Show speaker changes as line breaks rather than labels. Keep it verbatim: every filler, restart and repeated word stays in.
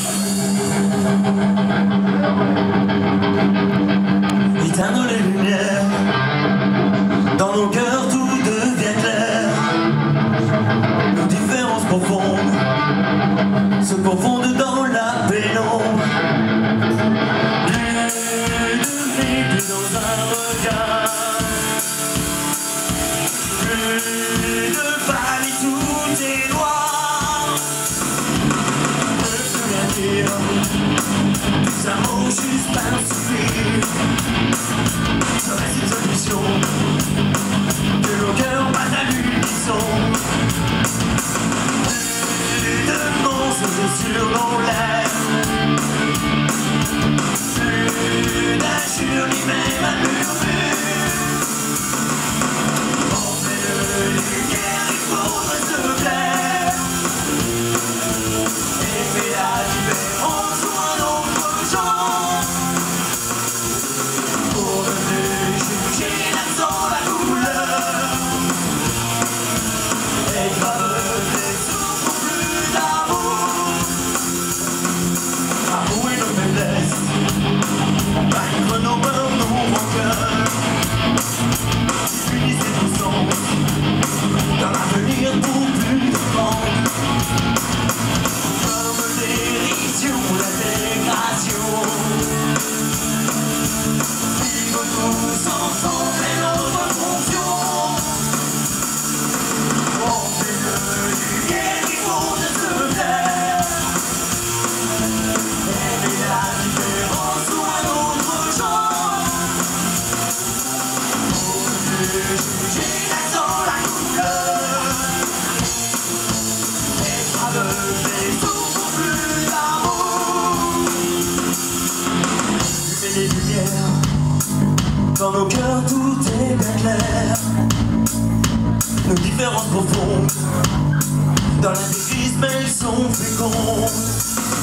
Éteindre les lumières, dans nos cœurs tout devient clair. Nos différences profondes se confondent dans la pénombre. Plus de vie, plus dans un regard, plus de panique, tout est noir. Ne plus rien dire, plus un mot, juste un soupir. Serait une solution que nos cœurs battent à l'unisson. Plus de mensonges sur nos lèvres, plus d'injures ni même un murmure. On fait de lumière, il faudrait se plaire et fait la différence ou un autre genre. Pour ne juger l'accent, la couleur, et graver souffre plus d'amour. Avouer nos faiblesses, vaincre nos peurs, nos rancœurs, unissez nos sens dans l'avenir pour plus de vente. Comme l'érision, l'intégration, vivre tous ensemble est notre fonction. On fait de lumière, il faut de se plaire, aimer la différence ou un autre genre. Pour ne juger l'accent, la couleur, être aveuglé souffre plus d'amour. Fumer les lumières, dans nos cœurs tout est bien clair. Nos différences profondes, dans l'intégrisme elles sont fécondes.